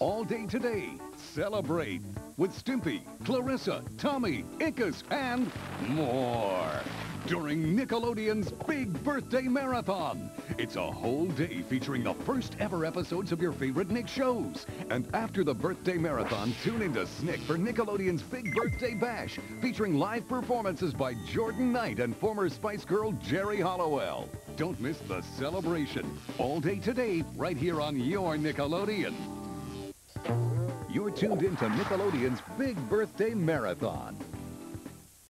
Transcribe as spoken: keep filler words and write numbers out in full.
All day today, celebrate with Stimpy, Clarissa, Tommy, Ickis, and more during Nickelodeon's Big Birthday Marathon. It's a whole day featuring the first ever episodes of your favorite Nick shows. And after the Birthday Marathon, tune into Snick for Nickelodeon's Big Birthday Bash, featuring live performances by Jordan Knight and former Spice Girl Jerry Hollowell. Don't miss the celebration. All day today, right here on your Nickelodeon. You're tuned into Nickelodeon's Big Birthday Marathon.